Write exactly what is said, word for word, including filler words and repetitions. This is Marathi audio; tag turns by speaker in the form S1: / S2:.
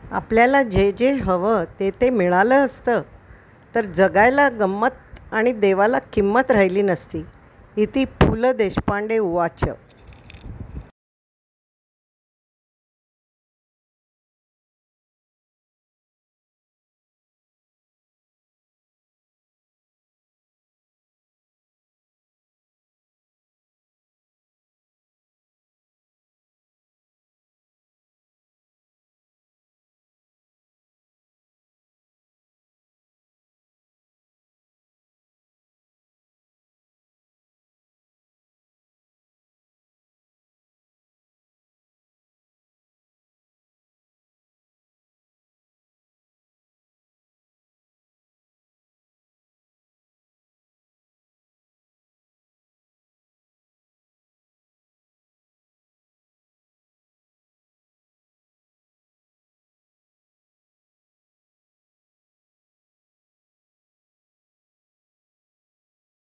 S1: आपल्याला जे जे हवं ते ते मिळालं असतं तर जगायला गंमत आणि देवाला किंमत राहिली नसती. इति पु ल देशपांडे उवाच.